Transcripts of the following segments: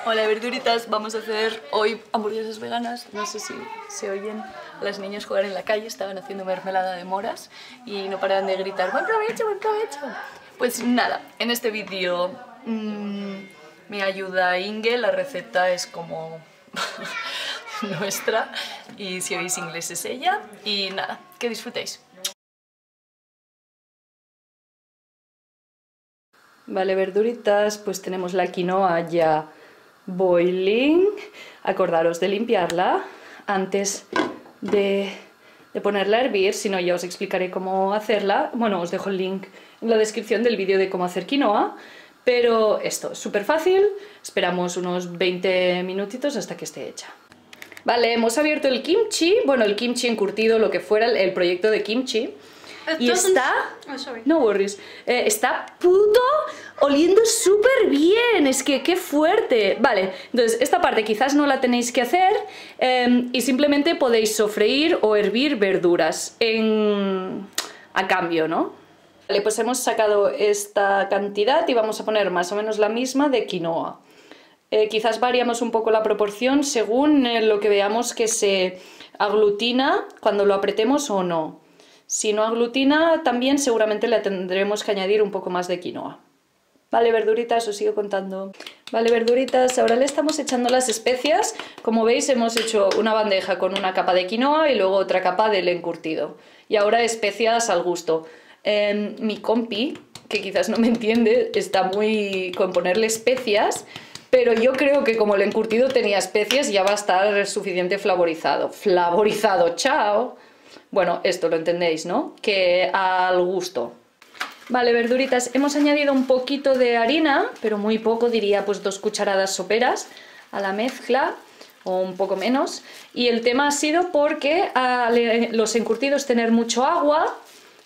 Hola verduritas, vamos a hacer hoy hamburguesas veganas. No sé si se oyen a las niñas jugar en la calle, estaban haciendo mermelada de moras y no paraban de gritar ¡buen provecho, buen provecho! Pues nada, en este vídeo me ayuda Inge, la receta es como nuestra y si oís inglés es ella y nada, que disfrutéis. Vale, verduritas, pues tenemos la quinoa ya boiling. Acordaros de limpiarla antes de ponerla a hervir, si no ya os explicaré cómo hacerla. Bueno, os dejo el link en la descripción del vídeo de cómo hacer quinoa, pero esto es súper fácil, esperamos unos 20 minutitos hasta que esté hecha. Vale, hemos abierto el kimchi, bueno, el kimchi encurtido, lo que fuera, el proyecto de kimchi. Y está... No worries. Está puto oliendo súper bien. Es que qué fuerte. Vale, entonces esta parte quizás no la tenéis que hacer y simplemente podéis sofreír o hervir verduras a cambio, ¿no? Vale, pues hemos sacado esta cantidad y vamos a poner más o menos la misma de quinoa. Quizás variamos un poco la proporción según lo que veamos que se aglutina cuando lo apretemos o no. Si no aglutina, también seguramente le tendremos que añadir un poco más de quinoa. Vale, verduritas, os sigo contando. Vale, verduritas, ahora le estamos echando las especias. Como veis, hemos hecho una bandeja con una capa de quinoa y luego otra capa del encurtido. Y ahora especias al gusto. Mi compi, que quizás no me entiende, está muy con ponerle especias, pero yo creo que como el encurtido tenía especias ya va a estar suficiente flavorizado. Flavorizado, chao. Bueno, esto lo entendéis, ¿no? Que al gusto. Vale, verduritas, hemos añadido un poquito de harina, pero muy poco, diría pues 2 cucharadas soperas a la mezcla, o un poco menos. Y el tema ha sido porque los encurtidos tener mucho agua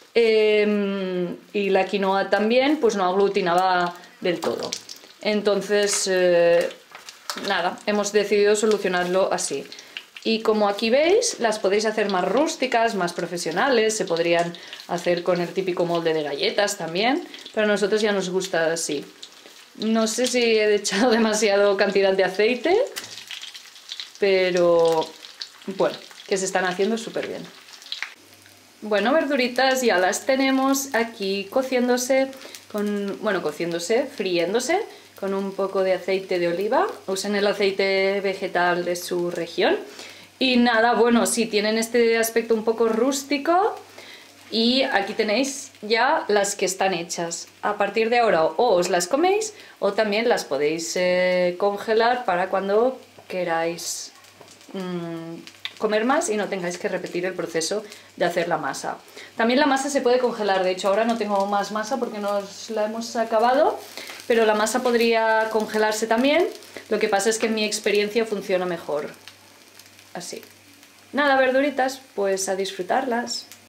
y la quinoa también, pues no aglutinaba del todo. Entonces, nada, hemos decidido solucionarlo así. Y como aquí veis, las podéis hacer más rústicas, más profesionales, se podrían hacer con el típico molde de galletas también, pero a nosotros ya nos gusta así. No sé si he echado demasiado cantidad de aceite, pero bueno, que se están haciendo súper bien. Bueno, verduritas, ya las tenemos aquí cociéndose, friéndose con un poco de aceite de oliva. Usen el aceite vegetal de su región. Y nada, bueno, sí, tienen este aspecto un poco rústico. Y aquí tenéis ya las que están hechas. A partir de ahora o os las coméis o también las podéis congelar para cuando queráis comer más y no tengáis que repetir el proceso de hacer la masa. También la masa se puede congelar, de hecho ahora no tengo más masa porque nos la hemos acabado, pero la masa podría congelarse también, lo que pasa es que en mi experiencia funciona mejor así. Nada, verduritas, pues a disfrutarlas.